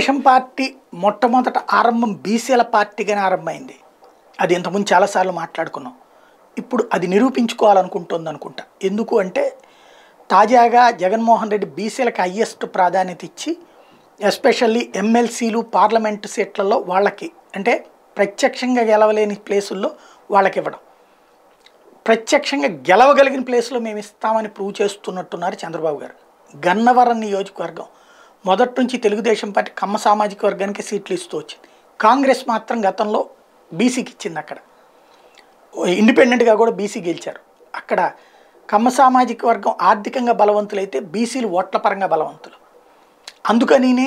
Telugu Desam party మొట్టమొదట ఆరంభం బీసీల పార్టీగానే ఆరంభమైంది. అది ఇంతకుముందు చాలాసార్లు మాట్లాడుకున్నాం. ఇప్పుడు అది నిరూపించుకోవాలనుకుంటుంది అనుకుంటా. ఎందుకు అంటే తాజాగా జగన్మోహన్ రెడ్డి బీసీలకు హయ్యెస్ట్ ప్రాధాన్యత ఇచ్చి ఎస్పెషల్లీ ఎమ్మెల్సీలు పార్లమెంటు సీట్లలో వాళ్ళకి అంటే ప్రత్యక్షంగా గెలవలేని ప్లేసుల్లో వాళ్ళకి ఇవ్వడం, ప్రత్యక్షంగా గెలవగలిగిన ప్లేస్లో మేము ఇస్తామని ప్రూవ్ చేస్తున్నట్టున్నారు చంద్రబాబు గారు. గన్నవరం నియోజకవర్గం మొదటి నుంచి తెలుగుదేశం పార్టీ కమ్మ సామాజిక వర్గానికి సీట్లు ఇస్తూ వచ్చింది. కాంగ్రెస్ మాత్రం గతంలో బీసీకి ఇచ్చింది. అక్కడ ఇండిపెండెంట్గా కూడా బీసీ గెలిచారు. అక్కడ కమ్మ సామాజిక వర్గం ఆర్థికంగా బలవంతులైతే బీసీలు ఓట్ల పరంగా బలవంతులు. అందుకనినే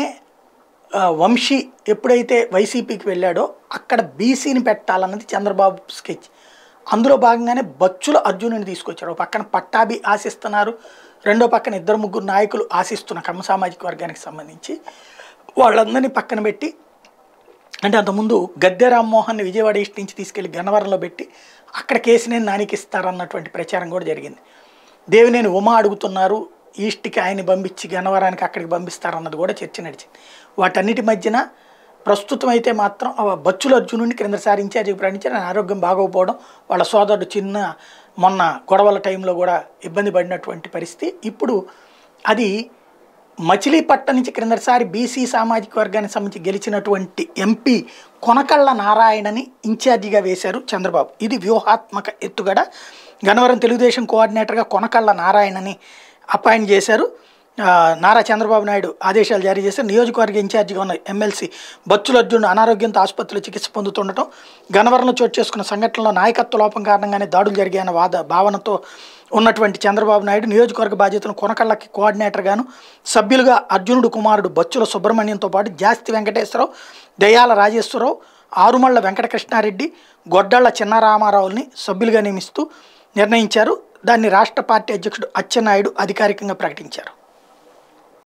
వంశీ ఎప్పుడైతే వైసీపీకి వెళ్ళాడో అక్కడ బీసీని పెట్టాలన్నది చంద్రబాబు స్కెచ్. అందులో భాగంగానే బచ్చుల అర్జునుని తీసుకొచ్చారు. ఒక పక్కన పట్టాభి ఆశిస్తున్నారు, రెండో పక్కన ఇద్దరు ముగ్గురు నాయకులు ఆశిస్తున్న కమ్మ సామాజిక వర్గానికి సంబంధించి వాళ్ళందరినీ పక్కన పెట్టి, అంటే అంతకుముందు గద్దె రామ్మోహన్ని విజయవాడ ఈస్ట్ నుంచి తీసుకెళ్లి గన్నవరంలో పెట్టి అక్కడ కేసినేని నానికి ఇస్తారన్నటువంటి ప్రచారం కూడా జరిగింది. దేవినేని ఉమా అడుగుతున్నారు, ఈస్ట్కి ఆయన్ని పంపించి గన్నవరానికి అక్కడికి పంపిస్తారన్నది కూడా చర్చ నడిచింది. వాటన్నిటి మధ్యన ప్రస్తుతం అయితే మాత్రం బచ్చుల అర్జునుడిని క్రిందసారి ఇన్ఛార్జికి ప్రకటించారు. ఆయన ఆరోగ్యం బాగోకపోవడం, వాళ్ళ సోదరుడు చిన్న మొన్న గొడవల టైంలో కూడా ఇబ్బంది పడినటువంటి పరిస్థితి. ఇప్పుడు అది మచిలీపట్నం నుంచి క్రిందసారి బీసీ సామాజిక వర్గానికి సంబంధించి గెలిచినటువంటి ఎంపీ కొనకళ్ళ నారాయణని ఇన్ఛార్జిగా వేశారు చంద్రబాబు. ఇది వ్యూహాత్మక ఎత్తుగడ. గన్నవరం తెలుగుదేశం కోఆర్డినేటర్గా కొనకళ్ళ నారాయణని అపాయింట్ చేశారు. నారా చంద్రబాబు నాయుడు ఆదేశాలు జారీ చేశారు. నియోజకవర్గ ఇన్ఛార్జిగా ఉన్న ఎమ్మెల్సీ బచ్చుల అర్జున్ అనారోగ్యంతో ఆసుపత్రిలో చికిత్స పొందుతుండటం, గన్నవరంలో చోటు చేసుకున్న సంఘటనలో నాయకత్వ లోపం కారణంగానే దాడులు జరిగాయన్న భావనతో ఉన్నటువంటి చంద్రబాబు నాయుడు నియోజకవర్గ బాధ్యతను కొనకళ్ళకి కోఆర్డినేటర్గాను, సభ్యులుగా అర్జునుడు కుమారుడు బచ్చుల సుబ్రహ్మణ్యంతో పాటు జాస్తి వెంకటేశ్వరరావు, దయాల రాజేశ్వరరావు, ఆరుమళ్ల వెంకటకృష్ణారెడ్డి, గొడ్డళ్ల చిన్నరామారావుల్ని సభ్యులుగా నియమిస్తూ నిర్ణయించారు. దాన్ని రాష్ట్ర పార్టీ అధ్యక్షుడు అచ్చెన్నాయుడు అధికారికంగా ప్రకటించారు.